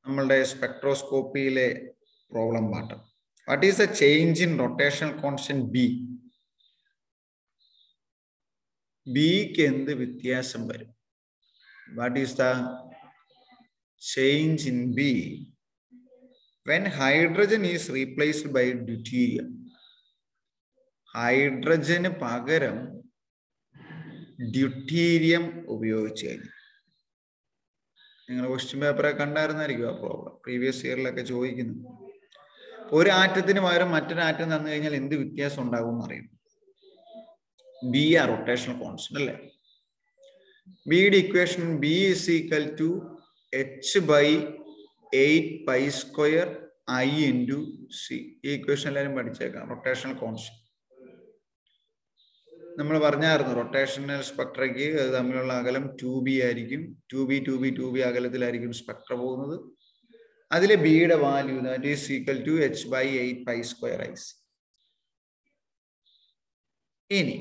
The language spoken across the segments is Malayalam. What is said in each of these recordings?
നമ്മളുടെ സ്പെക്ട്രോസ്കോപ്പിയിലെ problem part. What is the change in rotational constant B? ബിക്ക് എന്ത് വ്യത്യാസം വരും? What is the change in B when hydrogen is replaced by deuterium? ഹൈഡ്രജന് പകരം ഡ്യൂട്ടീരിയം ഉപയോഗിച്ച് കഴിഞ്ഞു. നിങ്ങൾ ക്വസ്റ്റ്യൻ പേപ്പറെ കണ്ടായിരുന്നായിരിക്കും ആ പ്രോബ്ലം, പ്രീവിയസ് ഇയറിലൊക്കെ ചോദിക്കുന്നു. ഒരു ആറ്റത്തിന് പകരം മറ്റൊരു ആറ്റം തന്നു കഴിഞ്ഞാൽ എന്ത് വ്യത്യാസം ഉണ്ടാകും എന്നറിയും. ബി ആ റൊട്ടേഷണൽ കോൺസ്റ്റന്റ് അല്ലേ. ബിയുടെ equation B is equal to h/8π² I into C. ഈ ഇക്വേഷൻ എല്ലാവരും പഠിച്ചേക്കാം. റൊട്ടേഷണൽ കോൺസ്റ്റന്റ് നമ്മൾ പറഞ്ഞായിരുന്നു. റൊട്ടേഷണൽ സ്പെക്ട്രയ്ക്ക് തമ്മിലുള്ള അകലം 2b ആയിരിക്കും. 2b അകലത്തിലായിരിക്കും സ്പെക്ട്ര പോകുന്നത്. അതിലെ ബിയുടെ value that is equal to h/8π² IC. ഇനി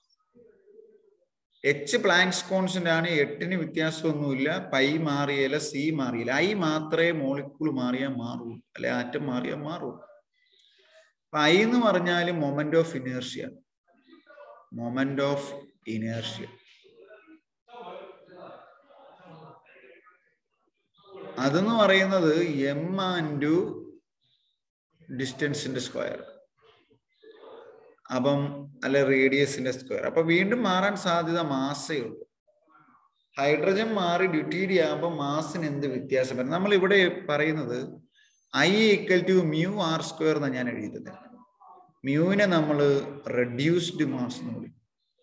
H പ്ലാങ്ക്സ് കോൺസ്റ്റന്റ് ആണ്. 8ന് വ്യത്യാസമൊന്നുമില്ല. പൈ മാറിയല്ല, സി മാറിയില്ല. ഐ മാത്രമേ മോളിക്യൂൾ മാറിയാൽ മാറുള്ളൂ, അല്ലെ ആറ്റം മാറിയാൽ മാറുള്ളൂ. ഐ എന്ന് പറഞ്ഞാൽ moment of inertia. Moment of inertia അതെന്ന് പറയുന്നത് m × ഡിസ്റ്റൻസിന്റെ സ്ക്വയർ, അപ്പം അല്ലെ റേഡിയസിന്റെ സ്ക്വയർ. അപ്പൊ വീണ്ടും മാറാൻ സാധ്യത മാസേ ഉള്ളൂ. ഹൈഡ്രജൻ മാറി ഡ്യൂട്ടീരിയം ആകുമ്പോൾ മാസിന് എന്ത് വ്യത്യാസം വരും? നമ്മൾ ഇവിടെ പറയുന്നത് I = μr² എന്നാണ് ഞാൻ എഴുതിയത്. മ്യൂവിനെ നമ്മൾ റെഡ്യൂസ്ഡ് മാസ് എന്ന് വിളിക്കും.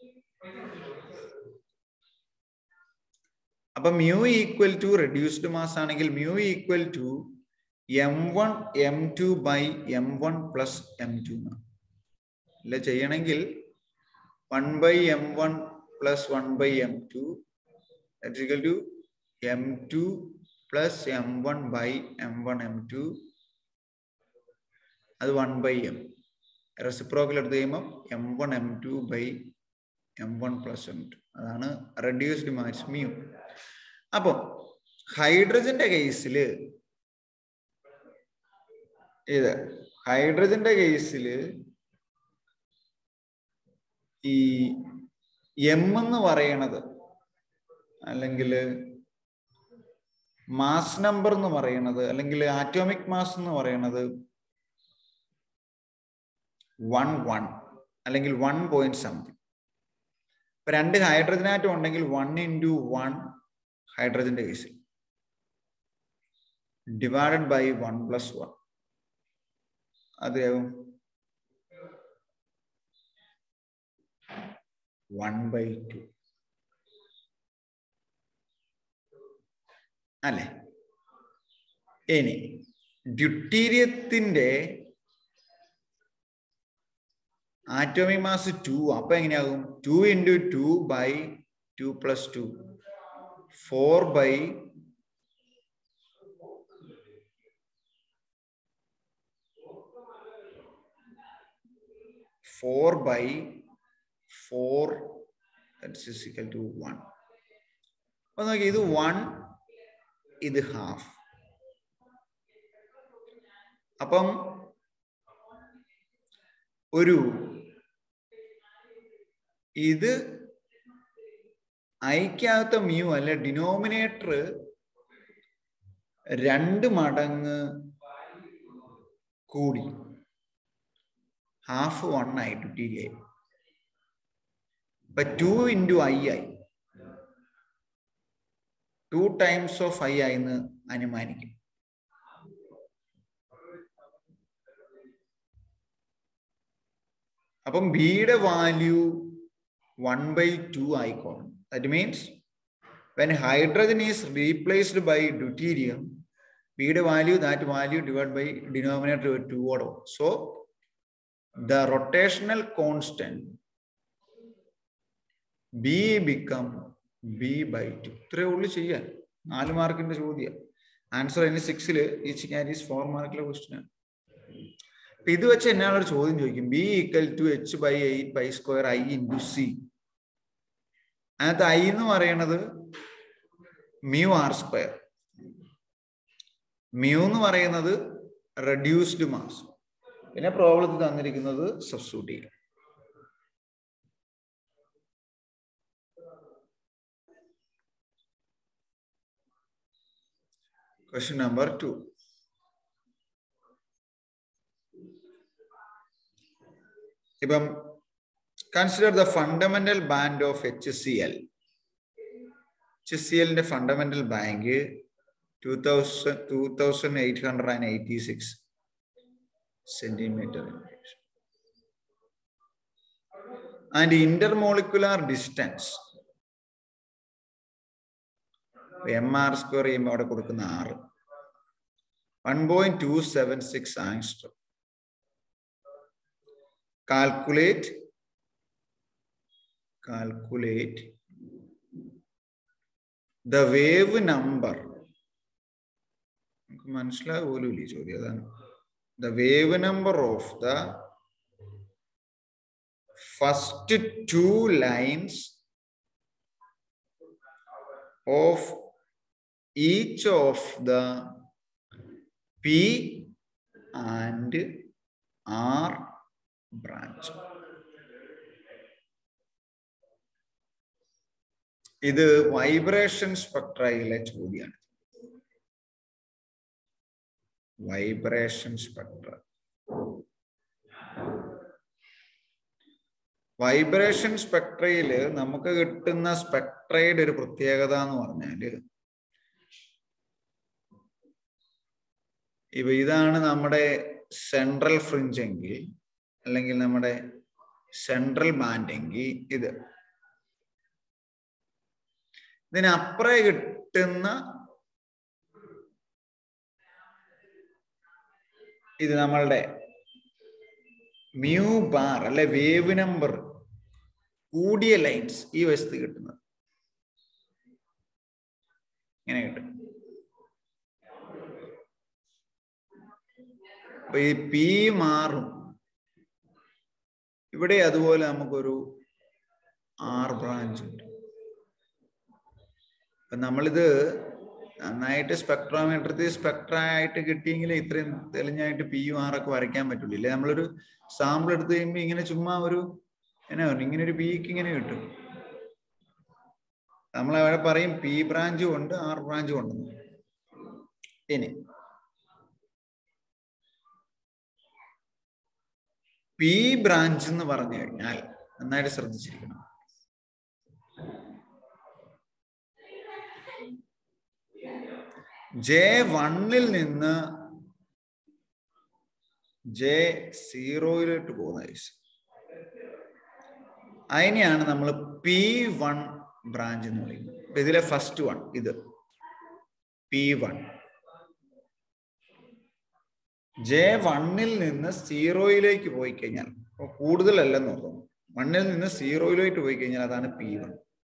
അപ്പൊ mu equal to reduced mass ആണെങ്കിൽ mu equal to m1 m2/m1 + m2 എന്നാണ്. അല്ല ചെയ്യണമെങ്കിൽ 1/m1 + 1/m2 = m2 + m1/m1 m2. അത് 1/m. റെസിപ്രോക്കൽ എടുത്ത് കഴിയുമ്പോൾ m1 m2/m1 + m2. അതാണ് റെഡ്യൂസ്ഡ് മാസ് മ്യൂ. അപ്പൊ ഹൈഡ്രജന്റെ കേസിൽ ഈ എം എന്ന് പറയണത് അല്ലെങ്കിൽ മാസ് നമ്പർ എന്ന് പറയണത് അല്ലെങ്കിൽ ആറ്റോമിക് മാസ് എന്ന് പറയണത് 1 അല്ലെങ്കിൽ 1 പോയിന്റ് സംതിങ്. ഇപ്പൊ 2 ഹൈഡ്രജൻ ആറ്റം ഉണ്ടെങ്കിൽ 1 × 1 ഹൈഡ്രജന്റെ കേസിൽ ഡിവൈഡഡ് ബൈ 1 + 1 അതാവും 1/2 അല്ലെ. ഇനി ഡ്യൂട്ടീരിയത്തിന്റെ ആറ്റോമിക് മാസ് 2. അപ്പൊ എങ്ങനെയാകും? 2 × 2/2 + 2 4/4 that is equal to 1. അപ്പൊ നോക്കി, ഇത് 1, ഇത് ഹാഫ്. അപ്പം ഇത് ഐക്കകത്ത മ്യൂ അല്ലെ ഡിനോമിനേറ്റർ 2 മടങ്ങ് കൂടി ഹാഫ് 1 ആയി ഡ്യൂട്ടീരിയം. ഇപ്പൊ 2 × I ആയി, 2 ടൈംസ് ഓഫ് I ആയിന്ന് അനുമാനിക്കും. അപ്പം ബിയുടെ വാല്യൂ 1/2 ആയിക്കോളും. That means when hydrogen is replaced by deuterium, ബിയുടെ value that value divided by denominator 2 ഓടെ. So the rotational constant B become B/2. ഇത്രയേ ഉള്ളു ചെയ്യാൻ. 4 മാർക്കിന്റെ ചോദ്യം. ആൻസർ ഇനി 6-ല് ഈച്ച് ക്യാരീസ് 4 മാർക്കിലെ ക്വസ്റ്റ്യൻ ആണ്. ഇത് വെച്ച് എന്നാണ് ഒരു ചോദ്യം ചോദിക്കും. B = h/8π² I × C. അതിനകത്ത് I എന്ന് പറയണത് μr². മ്യൂ എന്ന് പറയുന്നത് റെഡ്യൂസ്ഡ് മാസ്. പിന്നെ പ്രോബ്ലത്തിൽ തന്നിരിക്കുന്നത് സബ്സ്റ്റിറ്റ്യൂട്ട് ചെയ്യും. Question number 2. ഇപ്പം consider the fundamental band of HCl. HCl fundamental band 2886 centimeter and intermolecular distance mr square ഇവിടെ കൊടുക്കുന്ന 6 1.276 angstrom. Calculate the wave number. The wave number of the first 2 lines of each of the P and R branch. ഇത് വൈബ്രേഷൻ സ്പെക്ട്രയിലെ ചോദ്യമാണ്. Vibration Spectra. വൈബ്രേഷൻ സ്പെക്ട്രയിൽ നമുക്ക് കിട്ടുന്ന സ്പെക്ട്രയുടെ ഒരു പ്രത്യേകത എന്ന് പറഞ്ഞാല് ഇതാണ് നമ്മുടെ സെൻട്രൽ ഫ്രിഞ്ച് എങ്കിൽ, അല്ലെങ്കിൽ നമ്മുടെ സെൻട്രൽ ബാൻഡ് എങ്കിൽ ഇതിനപ്പുറം കിട്ടുന്ന ഇത് നമ്മളുടെ മ്യൂ ബാർ അല്ലെ വേവ് നമ്പർ കൂടിയ ലൈൻസ് ഈ വശത്ത് കിട്ടുന്നത് ഇങ്ങനെ കിട്ടും. അപ്പൊ ഈ പി മാറും. ഇവിടെ അതുപോലെ നമുക്കൊരു ആർ ബ്രാഞ്ച് ഉണ്ട്. അപ്പൊ നമ്മളിത് നന്നായിട്ട് സ്പെക്ട്രോമെട്രി സ്പെക്ട്ര ആയിട്ട് കിട്ടിയെങ്കിൽ ഇത്രയും തെളിഞ്ഞായിട്ട് പി യു ആർ ഒക്കെ വരയ്ക്കാൻ പറ്റുള്ളൂ. ഇല്ലേ നമ്മളൊരു സാമ്പിൾ എടുത്ത് കഴിയുമ്പോൾ ഇങ്ങനെ ചുമ്മാ ഒരു ഇങ്ങനെ ഒരു പിക്ക് ഇങ്ങനെ കിട്ടും. നമ്മൾ അവിടെ പറയും പി ബ്രാഞ്ചും ഉണ്ട് ആർ ബ്രാഞ്ചും ഉണ്ടെന്ന്. ഇനി പി ബ്രാഞ്ച് എന്ന് പറഞ്ഞു കഴിഞ്ഞാൽ നന്നായിട്ട് ശ്രദ്ധിച്ചിരിക്കണം. J1 നിന്ന് J0 പോകുന്ന കേസ് അതിനെയാണ് നമ്മൾ P1 ബ്രാഞ്ച് എന്ന് വിളിക്കുന്നത്. അപ്പൊ ഇതിലെ ഫസ്റ്റ് വൺ ഇത് P1. J1 നിന്ന് 0 പോയി കഴിഞ്ഞാൽ കൂടുതലല്ലെന്ന് ഓർക്കുന്നു. 1 നിന്ന് 0 പോയി കഴിഞ്ഞാൽ അതാണ് P1.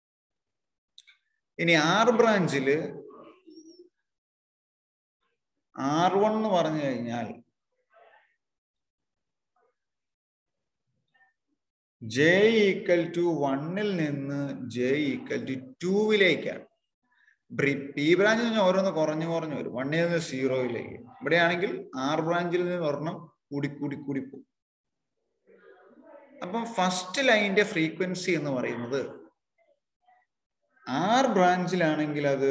ഇനി ആർ ബ്രാഞ്ചില് R1 എന്ന് പറഞ്ഞു കഴിഞ്ഞാൽ J =1 നിന്ന് J =2 പി ബ്രാഞ്ചിൽ നിന്ന് ഓരോന്ന് കുറഞ്ഞു വരും. 1 നിന്ന് 0. ഇവിടെയാണെങ്കിൽ ആർ ബ്രാഞ്ചിൽ നിന്ന് ഒരെണ്ണം കൂടി പോകും. അപ്പം ഫസ്റ്റ് ലൈനിന്റെ ഫ്രീക്വൻസി എന്ന് പറയുന്നത് ആർ ബ്രാഞ്ചിലാണെങ്കിൽ അത്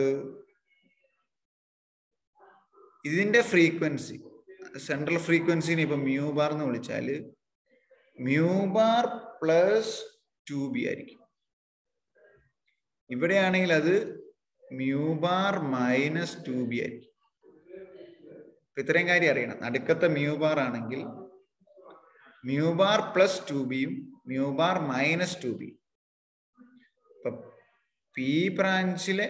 ഇതിന്റെ ഫ്രീക്വൻസി സെൻട്രൽ ഫ്രീക്വൻസിനെ ഇപ്പൊ മ്യൂ ബാർ എന്ന് വിളിച്ചാൽ മ്യൂ ബാർ പ്ലസ് 2b ആയിരിക്കും. ഇവിടെയാണെങ്കിൽ അത് മ്യൂ ബാർ മൈനസ് 2b ആയിരിക്കും. ഇത്രയും കാര്യം അറിയണം. നടുക്കത്തെ മ്യൂ ബാർ ആണെങ്കിൽ മ്യൂ ബാർ പ്ലസ് 2bയും മ്യൂ ബാർ മൈനസ് 2b. ഇപ്പൊ പി ബ്രാഞ്ചിലെ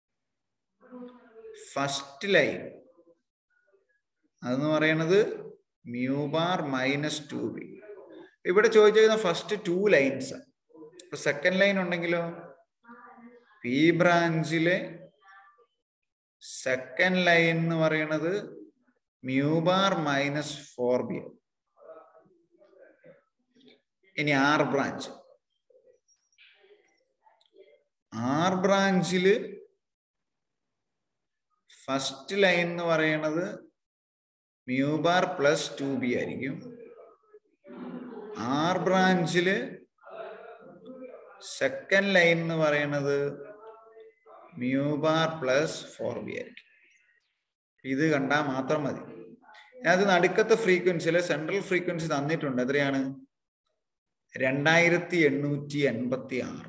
ഫസ്റ്റ് ലൈൻ അതെന്ന് പറയുന്നത് മ്യൂ ബാർ മൈനസ് 2b. ഇവിടെ ചോദിച്ചിരുന്ന ഫസ്റ്റ് 2 ലൈൻസ്. ഇപ്പൊ സെക്കൻഡ് ലൈൻ ഉണ്ടെങ്കിലോ പി ബ്രാഞ്ചിലെ സെക്കൻഡ് ലൈൻ എന്ന് പറയുന്നത് മ്യൂ ബാർ മൈനസ് 4b. ഇനി ആർ ബ്രാഞ്ചില് ഫസ്റ്റ് ലൈൻ എന്ന് പറയുന്നത് mu bar plus 2b ആയിരിക്കും. R ബ്രാഞ്ചില് സെക്കൻഡ് ലൈൻ എന്ന് പറയുന്നത് mu bar plus 4b ആയിരിക്കും. ഇത് കണ്ടാൽ മാത്രം മതി. അത് നടുക്കത്തെ ഫ്രീക്വൻസിയിലെ സെൻട്രൽ ഫ്രീക്വൻസി തന്നിട്ടുണ്ട്. എത്രയാണ്? 2886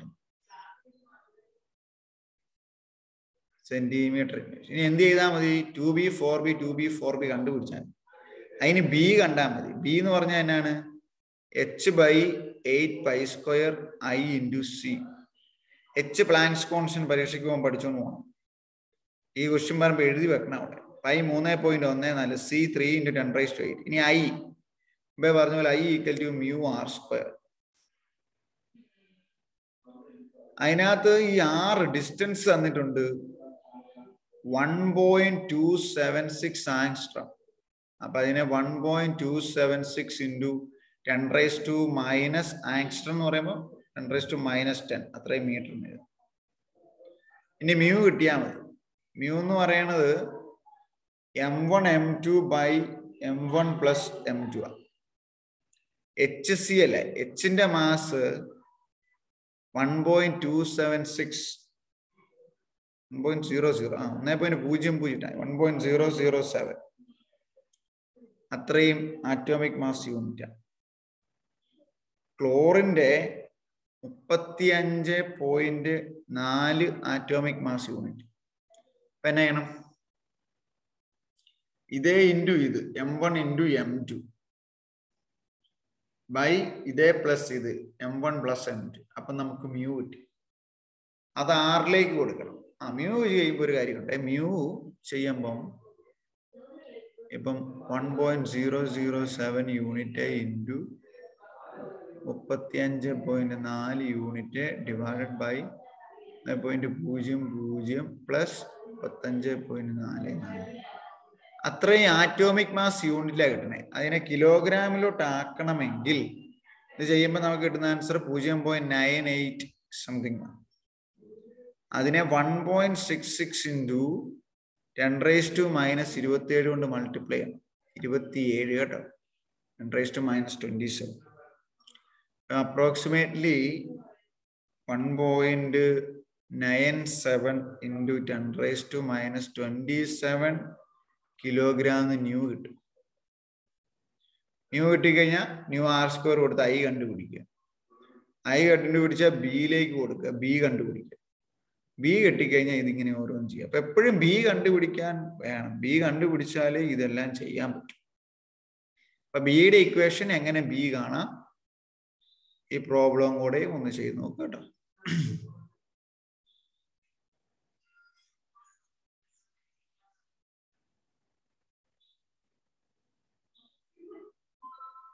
സെന്റിമീറ്റർ. ഇനി എന്ത് ചെയ്താൽ മതി? 2b 4b 2b 4b കണ്ടുപിടിച്ചാൽ അതിന് ബി കണ്ടാൽ മതി. ബി എന്ന് പറഞ്ഞാൽ എന്നാണ്? h/8π² I × c. h Planck's constant പരീക്ഷയ്ക്ക് പോകുമ്പോൾ പഠിച്ചോണ്ട് പോകണം. ഈ ക്വസ്റ്റ്യൻ പറയുമ്പോൾ എഴുതി വെക്കണം അവിടെ. Pi 3.14, c 3 × 10⁸. ഇനി I ഇപ്പൊ പറഞ്ഞ പോലെ I = μr². അതിനകത്ത് ഈ r ഡിസ്റ്റൻസ് തന്നിട്ടുണ്ട് 1.276 ആങ്സ്ട്രോം. അപ്പൊ അതിനെ 1.276 × 10⁻⁻⁻, ആങ്സ്ട്രോം എന്ന് പറയുമ്പോൾ 10⁻⁻10 അത്രയും മീറ്റർ. ഇനി മ്യൂ കിട്ടിയാൽ മതി. മ്യൂ എന്ന് പറയുന്നത് m1 m2 / m1 + m2 ആണ്. hc അല്ലേ? hന്റെ മാസ് 1.276 1.00 1.007 അത്രയും ആറ്റോമിക് മാസ് യൂണിറ്റ്. ക്ലോറിന്റെ 35.4 ആറ്റോമിക് മാസ് യൂണിറ്റ്. അപ്പൊ എന്നാ ചെയ്യണം? ഇതേ ഇൻറ്റു ഇത് m1 × m2 ബൈ ഇതേ പ്ലസ് ഇത് m1 + m2. അപ്പൊ നമുക്ക് മ്യൂ കിട്ടി. അത് ആറിലേക്ക് കൊടുക്കണം. മ്യൂ ചെയ്യുമ്പോൾ ഒരു കാര്യമുണ്ട്. മ്യൂ ചെയ്യുമ്പം ഇപ്പം 1.007 unit into 35.4 unit divided by 0.00 plus 35.44. അത്രയും ആറ്റോമിക് മാസ് യൂണിറ്റിലാണ് കിട്ടണേ. അതിനെ കിലോഗ്രാമിലോട്ട് ആക്കണമെങ്കിൽ ഇത് ചെയ്യുമ്പോൾ നമുക്ക് കിട്ടുന്ന ആൻസർ 0.98 സംതിങ്. അതിനെ 1.66 × 10⁻⁻27 കൊണ്ട് മൾട്ടിപ്ലൈ ചെയ്യണം. 27 കേട്ടോ. 10⁻⁻27. അപ്രോക്സിമേറ്റ്ലി 1.97 × 10⁻⁻27 കിലോഗ്രാം ന്യൂ കിട്ടും. ന്യൂ കിട്ടിക്കഴിഞ്ഞാൽ μr² കൊടുത്ത് I കണ്ടുപിടിക്കുക. I കണ്ടുപിടിച്ചാൽ ബിയിലേക്ക് കൊടുക്കുക, ബി കണ്ടുപിടിക്കുക. ബി കിട്ടിക്കഴിഞ്ഞാൽ ഇതിങ്ങനെ ഓരോന്നും ചെയ്യുക. അപ്പൊ എപ്പോഴും ബി കണ്ടുപിടിക്കാൻ വേണം. ബി കണ്ടുപിടിച്ചാലേ ഇതെല്ലാം ചെയ്യാൻ പറ്റും. അപ്പൊ ബിയുടെ ഇക്വേഷൻ എങ്ങനെ ബി കാണാം? ഈ പ്രോബ്ലം കൂടെ ഒന്ന് ചെയ്ത് നോക്കുക കേട്ടോ.